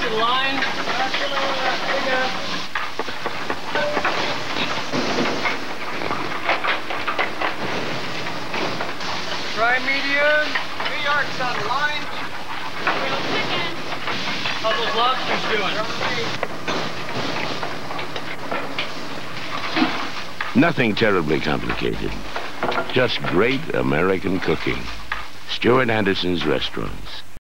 to the line. Try medium. New York's on the line. Grilled chicken. How those lobsters doing? Nothing terribly complicated. Just great American cooking. Stuart Anderson's Restaurants.